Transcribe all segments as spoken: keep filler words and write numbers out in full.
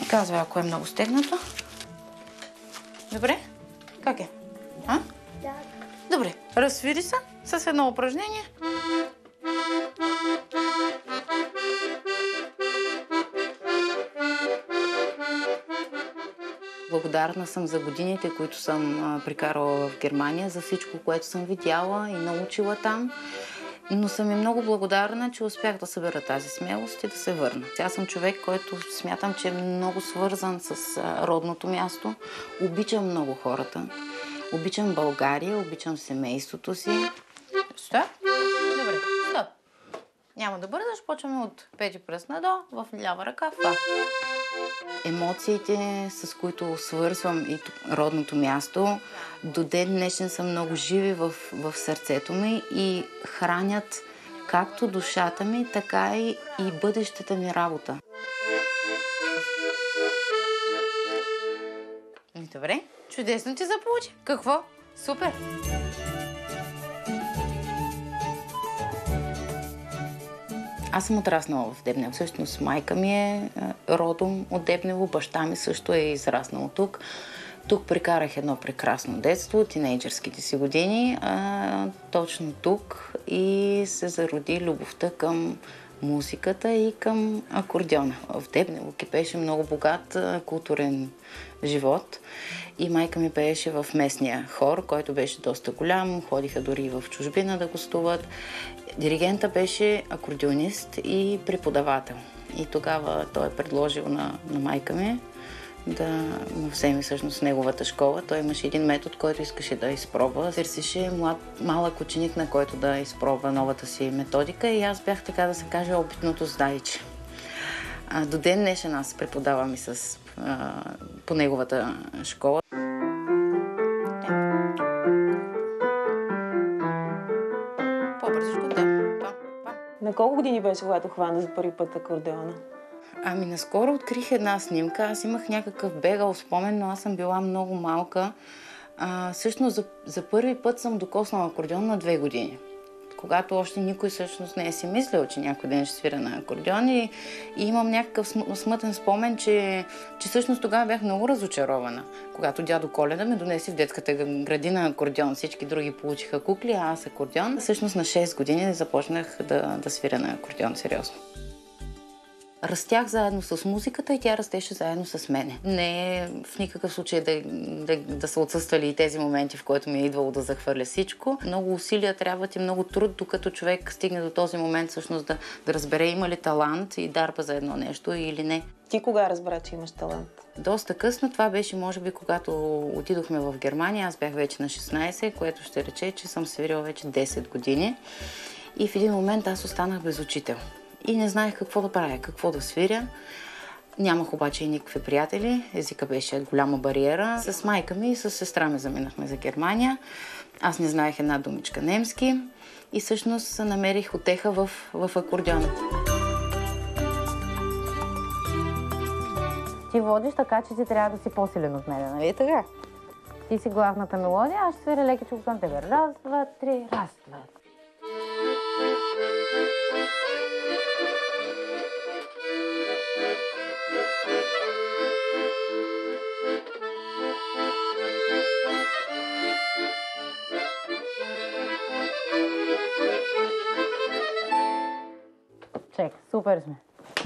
казва, ако е много стегнато. Добре? Как е? А? Да. Добре. Разсвири се с едно упражнение. Благодарна съм за годините, които съм а, прикарала в Германия, за всичко, което съм видяла и научила там. Но съм и много благодарна, че успях да събера тази смелост и да се върна. Аз съм човек, който смятам, че е много свързан с а, родното място. Обичам много хората. Обичам България, обичам семейството си. Стоп. Добре, стоп. Няма да бързаш, почваме от пети пръст надолу, в лява ръка, фа. Емоциите, с които свързвам и родното място, до ден днешен са много живи в, в сърцето ми и хранят както душата ми, така и, и бъдещата ми работа. Добре, чудесно ти заполучи. Какво? Супер! Аз съм отраснала в Дебнево. Всъщност майка ми е родом от Дебнево, баща ми също е израснал тук. Тук прекарах едно прекрасно детство, тинейджърските си години, а, точно тук и се зароди любовта към музиката и към акордеона. В Дебнево кипеше много богат културен живот и майка ми пееше в местния хор, който беше доста голям, ходиха дори и в чужбина да гостуват. Диригента беше акордеонист и преподавател. И тогава той е предложил на, на майка ми да му вземе всъщност неговата школа. Той имаше един метод, който искаше да изпробва. Търсеше млад, малък ученик, на който да изпробва новата си методика и аз бях, така да се каже, опитното здайче. А, до ден днешен аз преподавам и с, а, по неговата школа. По-бързичко, да. На колко години беше, когато хвана за първи път акордеона? Ами, наскоро открих една снимка. Аз имах някакъв бегал спомен, но аз съм била много малка. А, всъщност, за, за първи път съм докоснала акордеон на две години. Когато още никой всъщност не е си мислил, че някой ден ще свира на акордеон и, и имам някакъв смътен спомен, че, че всъщност тогава бях много разочарована. Когато дядо Коледа ме донесе в детската градина акордеон, всички други получиха кукли, а аз акордеон. Всъщност на шест години започнах да, да свиря на акордеон сериозно. Растях заедно с музиката и тя растеше заедно с мене. Не е в никакъв случай да, да, да са отсъствали и тези моменти, в които ми е идвало да захвърля всичко. Много усилия трябват и много труд, докато човек стигне до този момент всъщност да, да разбере има ли талант и дарба за едно нещо или не. Ти кога разбра, че имаш талант? Доста късно. Това беше, може би, когато отидохме в Германия. Аз бях вече на шестнайсет, което ще рече, че съм свирила вече десет години. И в един момент аз останах без учител. И не знаех какво да правя, какво да свиря. Нямах обаче и никакви приятели. Езика беше голяма бариера. С майка ми и с сестра ми заминахме за Германия. Аз не знаех една думичка немски. И всъщност намерих утеха в, в акордеона. Ти водиш така, че ти трябва да си по-силен от мен, нали така? Ти си главната мелодия, аз ще свиря лекичко към тебе. Раз, два, три, раз, два. Чек, супер сме.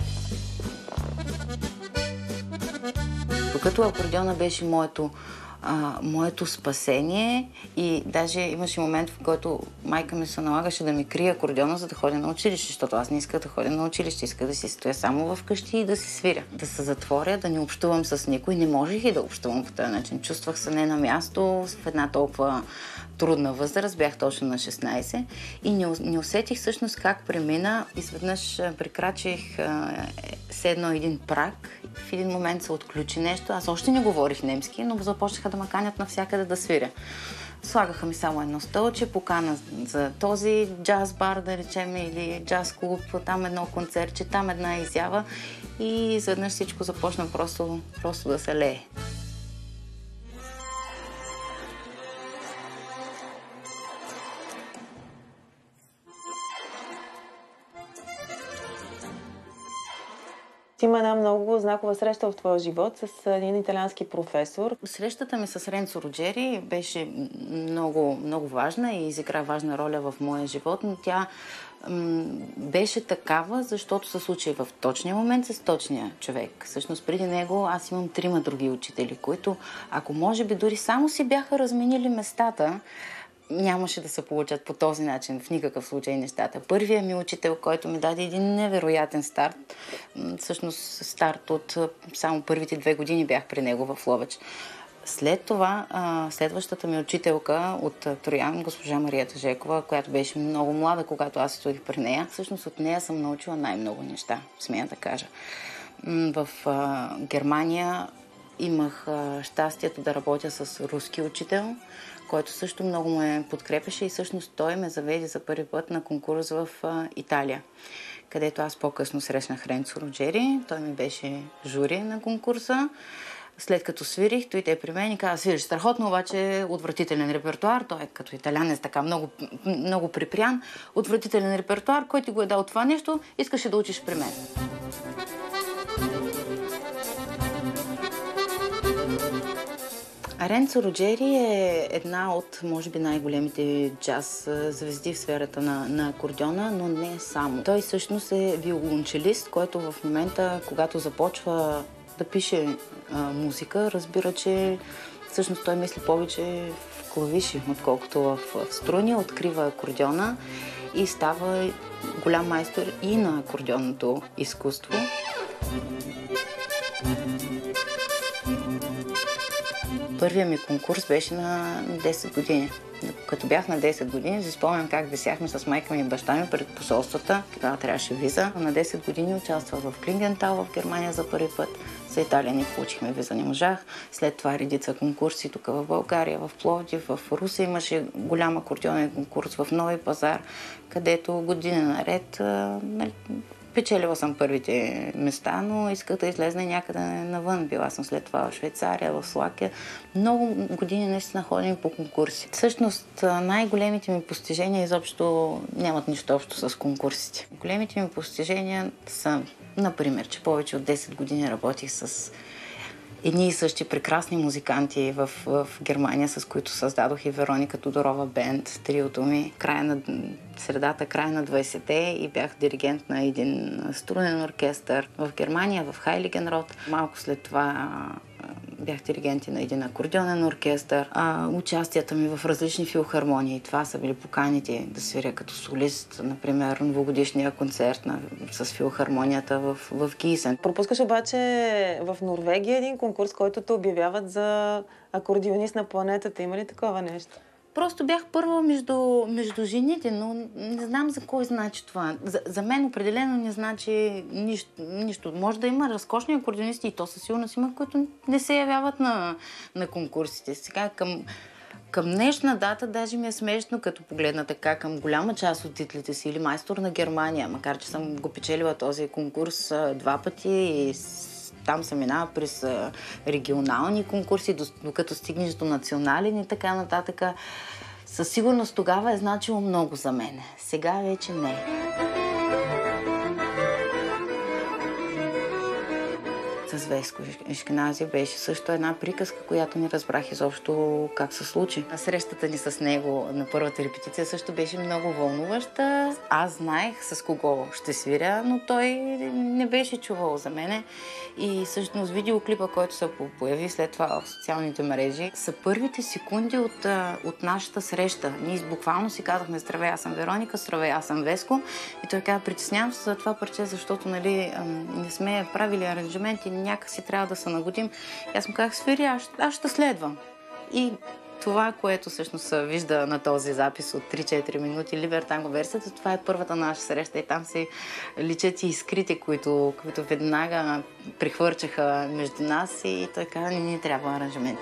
Докато акордеона беше моето, а, моето спасение и даже имаше момент, в който майка ми се налагаше да ми крие акордеона, за да ходя на училище, защото аз не исках да ходя на училище, исках да си стоя само вкъщи и да си свиря. Да се затворя, да не общувам с никой. Не можех и да общувам по този начин. Чувствах се не на място в една толкова трудна възраст, бях точно на шестнайсет и не, не усетих всъщност как премина. Изведнъж прекрачих все едно един праг. В един момент се отключи нещо. Аз още не говорих немски, но започнаха да ме канят навсякъде да свиря. Слагаха ми само едно стълче, покана за този джаз бар, да речем, или джаз клуб, там едно концертче, там една изява и изведнъж всичко започна просто, просто да се лее. Ти има една много знакова среща в твоя живот с един италиански професор. Срещата ми с Ренцо Роджери беше много, много важна и изигра важна роля в моя живот, но тя м- беше такава, защото се случи в точния момент с точния човек. Всъщност преди него аз имам трима други учители, които, ако може би дори само си бяха разменили местата, нямаше да се получат по този начин, в никакъв случай нещата. Първият ми учител, който ми даде един невероятен старт, всъщност старт от само първите две години бях при него в Ловеч. След това, следващата ми учителка от Троян, госпожа Марията Жекова, която беше много млада, когато аз студих при нея, всъщност от нея съм научила най-много неща, смея да кажа. В Германия имах щастието да работя с руски учител, който също много ме подкрепеше и всъщност той ме заведе за първи път на конкурс в Италия, където аз по-късно срещнах Ренцо Роджери. Той ми беше жури на конкурса. След като свирих, той те при мен и каза: свириш страхотно, обаче отвратителен репертуар. Той е като италянец, така много, много припрян. Отвратителен репертуар, който ти го е дал това нещо, искаше да учиш при мен. Ренцо Роджери е една от, може би, най-големите джаз звезди в сферата на, на акордеона, но не само. Той всъщност е виолончелист, който в момента, когато започва да пише а, музика, разбира, че всъщност той мисли повече в клавиши, отколкото в, в струни, открива акордеона и става голям майстор и на акордеонното изкуство. Първият ми конкурс беше на десет години. Като бях на десет години, си спомням как висяхме с майка ми и баща ми пред посолствата. Тогава трябваше виза. На десет години участвах в Клингентал в Германия за първи път. За Италия не получихме виза, не можах. След това редица конкурси тук в България, в Пловдив, в Русе имаше голям акордеонен конкурс в Нови пазар, където година наред нали, печелила съм първите места, но исках да излезна някъде навън. Била съм след това в Швейцария, в Словакия. Много години наистина ходим по конкурси. Всъщност най-големите ми постижения изобщо нямат нищо общо с конкурсите. Големите ми постижения са, например, че повече от десет години работих с едни и същи прекрасни музиканти в, в Германия, с които създадох и Вероника Тодорова бенд, триото ми, края на, средата, края на двайсетте и бях диригент на един струнен оркестър в Германия, в Хайлигенрод. Малко след това бях диригент на един акордеонен оркестър. А, участията ми в различни филхармонии. Това са били поканите да свиря като солист, например, новогодишния концерт на, с филхармонията в, в Гийсен. Пропускаш обаче в Норвегия един конкурс, който те обявяват за акордеонист на планетата. Има ли такова нещо? Просто бях първа между, между жените, но не знам за кой значи това. За, за мен определено не значи нищо, нищо. Може да има разкошни акордеонисти и то със сигурност има, които не се явяват на, на конкурсите. Сега към, към днешна дата даже ми е смешно, като погледна така към голяма част от титлите си или майстор на Германия, макар че съм го печелила този конкурс а, два пъти и там се минава през регионални конкурси, докато стигнеш до национален и така нататък. Със сигурност тогава е значило много за мен. Сега вече не. С Веско Ешкенази беше също една приказка, която не разбрах изобщо как се случи. Срещата ни с него на първата репетиция също беше много вълнуваща. Аз знаех с кого ще свиря, но той не беше чувал за мене. И всъщност видеоклипа, който се появи след това в социалните мрежи, са първите секунди от, от нашата среща. Ние буквално си казахме: здравей, аз съм Вероника, здравей, аз съм Веско. И той каза: притеснявам се за това парче, защото нали, не сме правили аранжименти, някак си трябва да се нагодим. И аз му казах: свири, аз, аз ще следвам. И това, което всъщност се вижда на този запис от три-четири минути, Либертанго версията, това е първата наша среща и там се личат и искрите, които, които веднага прихвърчаха между нас и той каза: не ни трябва аранжимент.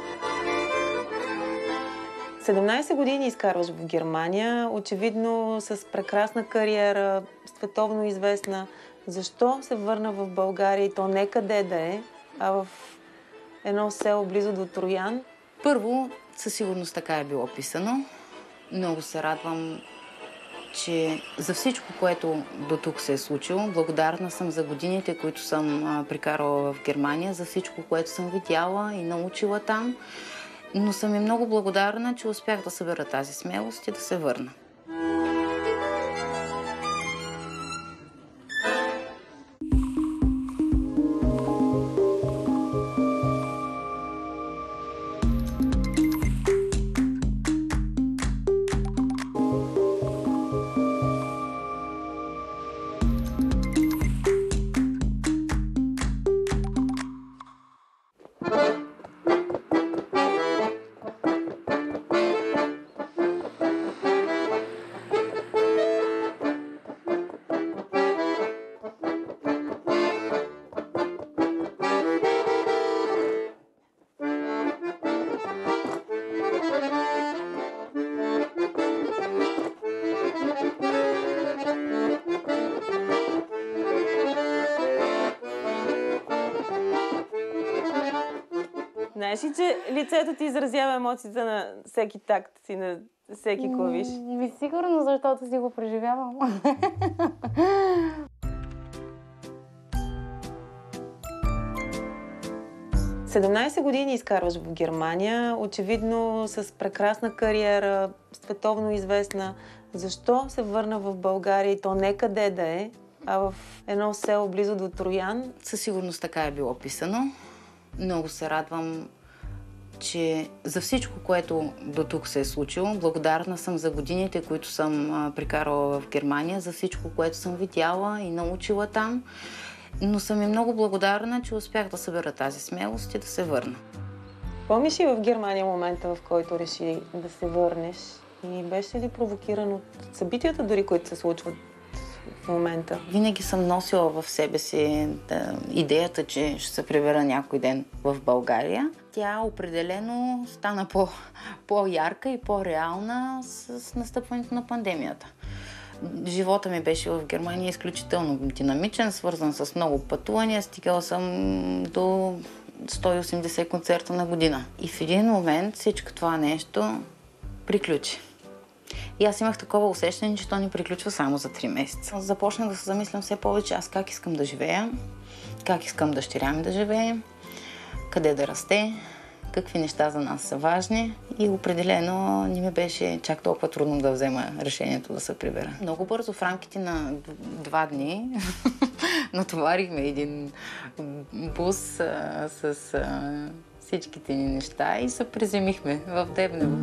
седемнайсет години изкарваш в Германия, очевидно с прекрасна кариера, световно известна. Защо се върна в България и то не къде да е, а в едно село близо до Троян? Първо, със сигурност така е било писано. Много се радвам че за всичко, което до тук се е случило, благодарна съм за годините, които съм а, прекарала в Германия, за всичко, което съм видяла и научила там. Но съм и много благодарна, че успях да събера тази смелост и да се върна. Знаеш ли, че лицето ти изразява емоцията на всеки такт си, на всеки клавиш? Ми сигурно, защото си го преживявам. седемнайсет години изкарваш в Германия, очевидно с прекрасна кариера, световно известна. Защо се върна в България и то не къде да е, а в едно село близо до Троян? Със сигурност така е било писано. Много се радвам, че за всичко, което до тук се е случило, благодарна съм за годините, които съм а, прекарала в Германия, за всичко, което съм видяла и научила там. Но съм и много благодарна, че успях да събера тази смелост и да се върна. Помниш ли в Германия момента, в който реши да се върнеш? И беше ли провокиран от събитията, дори които се случват в момента? Винаги съм носила в себе си да, идеята, че ще се прибера някой ден в България. Тя определено стана по, по-ярка и по-реална с, с настъпването на пандемията. Живота ми беше в Германия изключително динамичен, свързан с много пътувания. Стигала съм до сто и осемдесет концерта на година. И в един момент всичко това нещо приключи. И аз имах такова усещане, че то ни приключва само за три месеца. Започнах да се замислям все повече аз как искам да живея, как искам дъщеря ми да живее, къде да расте, какви неща за нас са важни и определено не ми беше чак толкова трудно да взема решението да се прибера. Много бързо, в рамките на два дни, натоварихме един бус а, с а, всичките ни неща и се приземихме в Дебнево.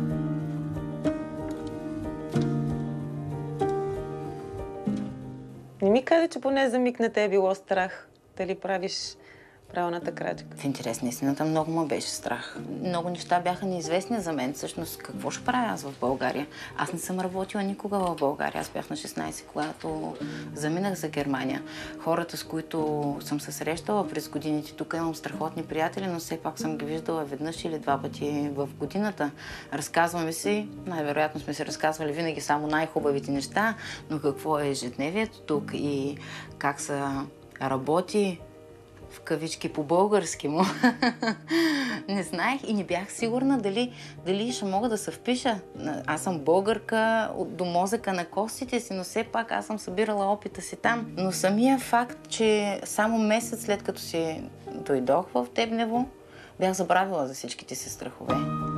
Не ми каза, че поне за миг не те е било страх дали правиш правилната крачка. В интерес на истината много ме беше страх. Много неща бяха неизвестни за мен. Всъщност, какво ще правя аз в България? Аз не съм работила никога в България. Аз бях на шестнайсет, когато заминах за Германия. Хората, с които съм се срещала през годините, тук имам страхотни приятели, но все пак съм ги виждала веднъж или два пъти в годината. Разказваме си, най-вероятно сме си разказвали винаги само най-хубавите неща, но какво е ежедневието тук и как се работи, в кавички по-български му. Не знаех и не бях сигурна дали, дали ще мога да се впиша. Аз съм българка до мозъка на костите си, но все пак аз съм събирала опита си там. Но самия факт, че само месец след като си дойдох в Дебнево, бях забравила за всичките си страхове.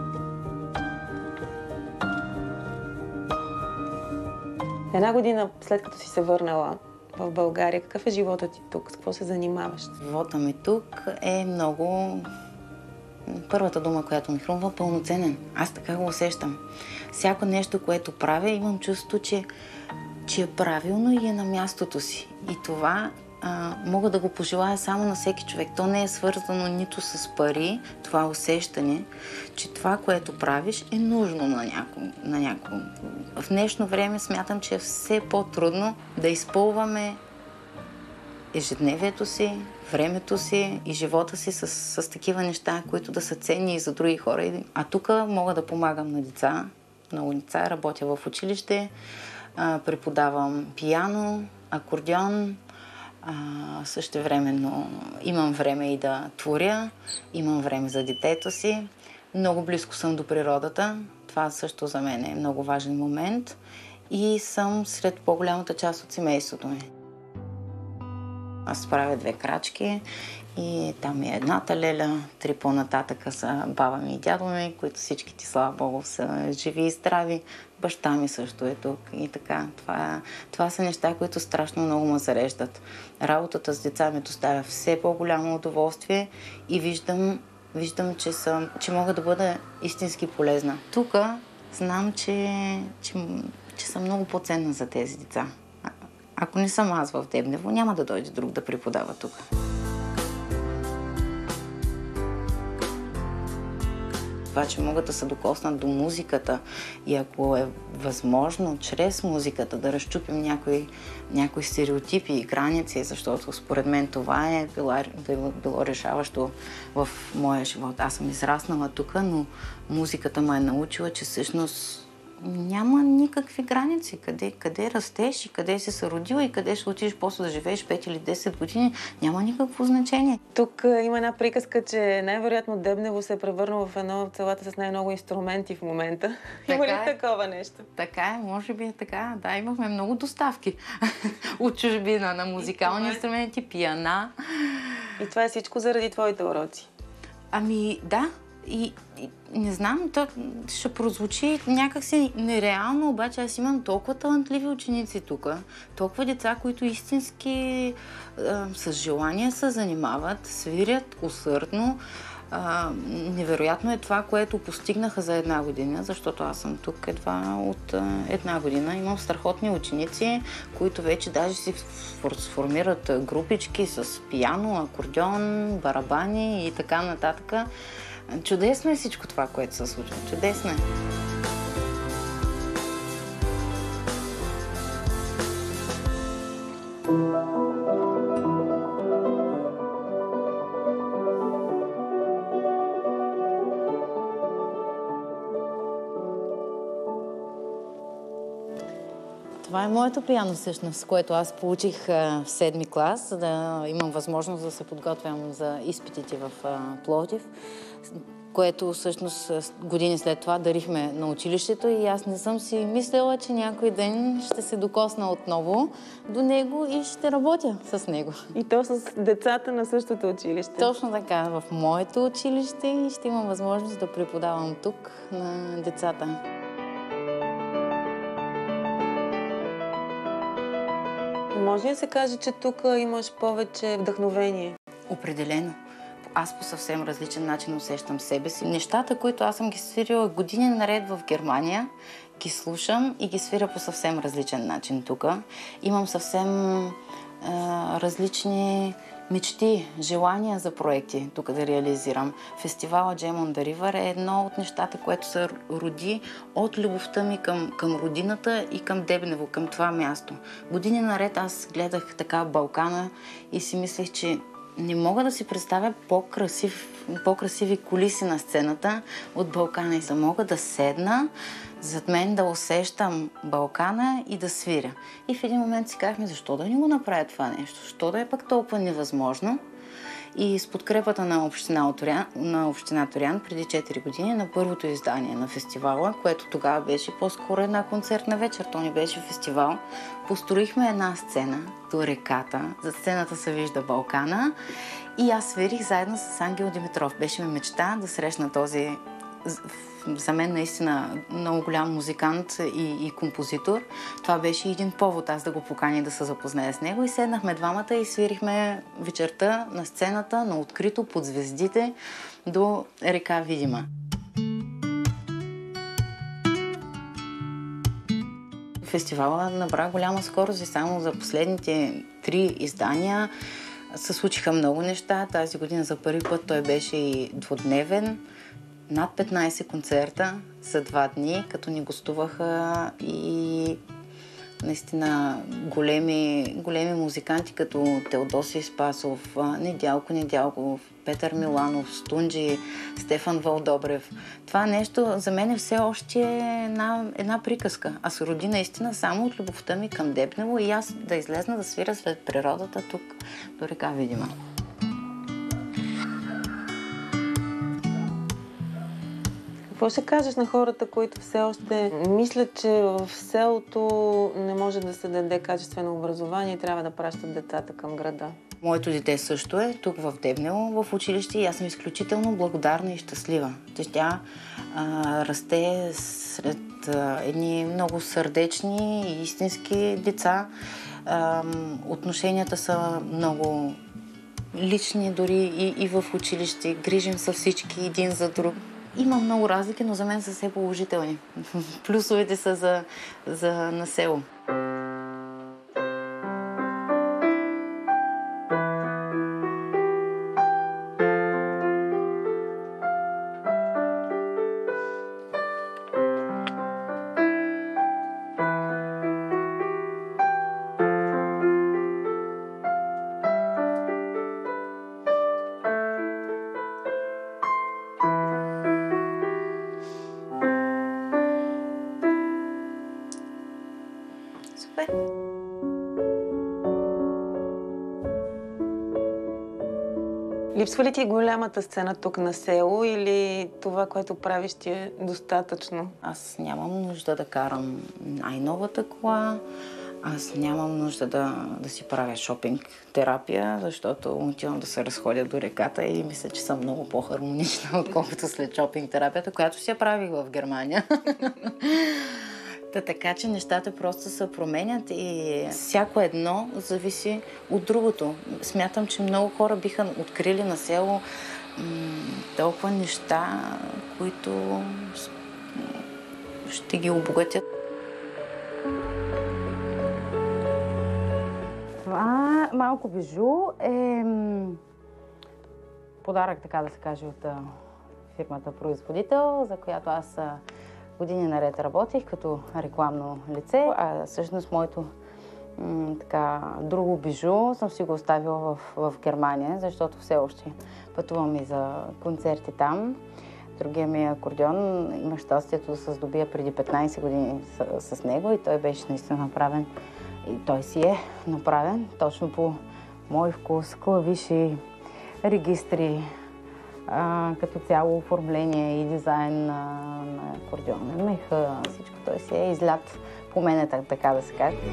Една година след като си се върнала в България, какъв е животът ти тук? С какво се занимаваш? Живота ми тук е много... Първата дума, която ми хрумва, пълноценен. Аз така го усещам. Всяко нещо, което правя, имам чувство, че, че е правилно и е на мястото си. И това а, мога да го пожелая само на всеки човек. То не е свързано нито с пари, това усещане, че това, което правиш, е нужно на някого. На някого. В днешно време смятам, че е все по-трудно да изпълваме ежедневието си, времето си и живота си с, с такива неща, които да са ценни и за други хора. А тук мога да помагам на деца, много деца, работя в училище, преподавам пиано, акордеон, същевременно имам време и да творя, имам време за детето си. Много близко съм до природата. Това също за мен е много важен момент. и съм сред по-голямата част от семейството ми. Аз правя две крачки и там е едната леля, три по-нататъка са баба ми и дядо ми, които всички ти, слава Богу, са живи и здрави. Баща ми също е тук и така. Това, това са неща, които страшно много ме зареждат. Работата с деца ми доставя все по-голямо удоволствие и виждам, виждам че, съм, че мога да бъда истински полезна. Тук знам, че, че, че съм много по-ценна за тези деца. Ако не съм аз в Дебнево, няма да дойде друг да преподава тук. Това, че могат да се докоснат до музиката и ако е възможно, чрез музиката да разчупим някои, някои стереотипи и граници, защото според мен това е било, било, било решаващо в моя живот. Аз съм израснала тук, но музиката ме е научила, че всъщност няма никакви граници. Къде, къде растеш и къде си се родила и къде ще отидеш после да живееш пет или десет години, няма никакво значение. Тук а, има една приказка, че най-вероятно Дебнево се е превърнало в едно от селата с най-много инструменти в момента. Така има ли е. такова нещо? Така е, може би е така. Да, имахме много доставки от чужбина на музикални инструменти, пиана. И това е всичко заради твоите уроци? Ами да. И, и не знам, то ще прозвучи някакси нереално, обаче аз имам толкова талантливи ученици тук, толкова деца, които истински е, с желание се занимават, свирят усърдно. Е, невероятно е това, което постигнаха за една година, защото аз съм тук едва от е, една година. Имам страхотни ученици, които вече даже си сформират групички с пиано, акордеон, барабани и така нататък. Чудесно е всичко това, което се случва. Чудесно е. Това е моето пиано всъщност, което аз получих а, в седми клас, за да имам възможност да се подготвям за изпитите в а, Пловдив, което всъщност години след това дарихме на училището и аз не съм си мислила, че някой ден ще се докосна отново до него и ще работя с него. И то с децата на същото училище? Точно така, в моето училище и ще имам възможност да преподавам тук на децата. Може ли да се каже, че тук имаш повече вдъхновение? Определено. Аз по съвсем различен начин усещам себе си. Нещата, които аз съм ги свирила години наред в Германия, ги слушам и ги свиря по съвсем различен начин тук. Имам съвсем е, различни мечти, желания за проекти тук да реализирам. Фестивала Jam on the River е едно от нещата, което се роди от любовта ми към, към родината и към Дебнево, към това място. Години наред аз гледах така Балкана и си мислех, че не мога да си представя по-красив, по-красиви кулиси на сцената от Балкана. И да мога да седна зад мен, да усещам Балкана и да свиря. И в един момент си казахме, защо да не го направя това нещо? Защо да е пък толкова невъзможно? И с подкрепата на община Оторян, на община Торян преди четири години на първото издание на фестивала, което тогава беше по-скоро една концертна вечер, то не беше фестивал, построихме една сцена до реката. За сцената се вижда Балкана и аз свирих заедно с Ангел Димитров. Беше ми мечта да срещна този, за мен наистина много голям музикант и, и композитор. Това беше един повод аз да го поканя да се запозная с него и седнахме двамата и свирихме вечерта на сцената, на открито, под звездите, до река Видима. Фестивала набра голяма скорост и само за последните три издания се случиха много неща. Тази година за първи път той беше и двудневен. Над петнайсет концерта за два дни, като ни гостуваха и наистина големи, големи музиканти, като Теодосий Спасов, Недялко Недялков, Петър Миланов, Стунджи, Стефан Вълдобрев. Това нещо за мен все още е една, една приказка. А се роди наистина само от любовта ми към Дебнево и аз да излезна да свиря след природата тук до река Видима. Какво ще кажеш на хората, които все още мислят, че в селото не може да се даде качествено образование и трябва да пращат децата към града? Моето дете също е тук в Дебнево, в училище, и аз съм изключително благодарна и щастлива. Тя а, расте сред а, едни много сърдечни и истински деца. А, отношенията са много лични дори и, и в училище. Грижим се всички един за друг. Има много разлики, но за мен са все положителни. Плюсовете са за, за насело. Супер! Липсва ли ти голямата сцена тук на село или това, което правиш, ти е достатъчно? Аз нямам нужда да карам най-новата кола. Аз нямам нужда да, да си правя шопинг терапия, защото отивам да се разходя до реката и мисля, че съм много по-хармонична, отколкото след шопинг терапията, която си я правих в Германия. Та, така че нещата просто се променят и всяко едно зависи от другото. Смятам, че много хора биха открили на село м- толкова неща, които ще ги обогатят. Това малко бижу е подарък, така да се каже, от фирмата производител, за която аз години наред работих като рекламно лице, а всъщност моето м, така, друго бижу съм си го оставила в, в Германия, защото все още пътувам и за концерти там. Другия ми акордеон имах щастието да се здобия преди петнайсет години с, с него и той беше наистина направен. И той си е направен точно по мой вкус, клавиши, регистри, а, като цяло оформление и дизайн на, на акордеона, меха, всичко той си е излят по мене, така да се каже.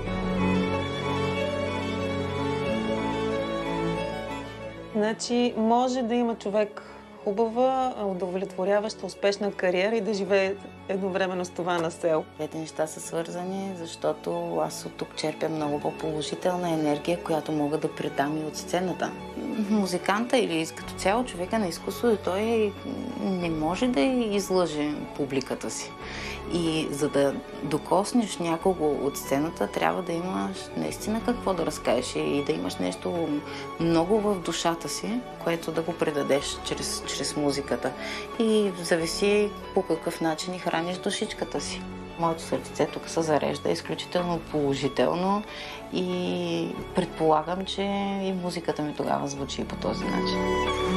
Значи може да има човек хубава, удовлетворяваща, успешна кариера и да живее едновременно с това на село. Двете неща са свързани, защото аз от тук черпя много по-положителна енергия, която мога да предам и от сцената. Музиканта или като цяло човека на изкуството, той не може да излъже публиката си. И за да докоснеш някого от сцената, трябва да имаш наистина какво да разкажеш и да имаш нещо много в душата си, което да го предадеш чрез, чрез музиката. И зависи по какъв начин и храниш душичката си. Моето сърце тук се зарежда изключително положително и предполагам, че и музиката ми тогава звучи по този начин.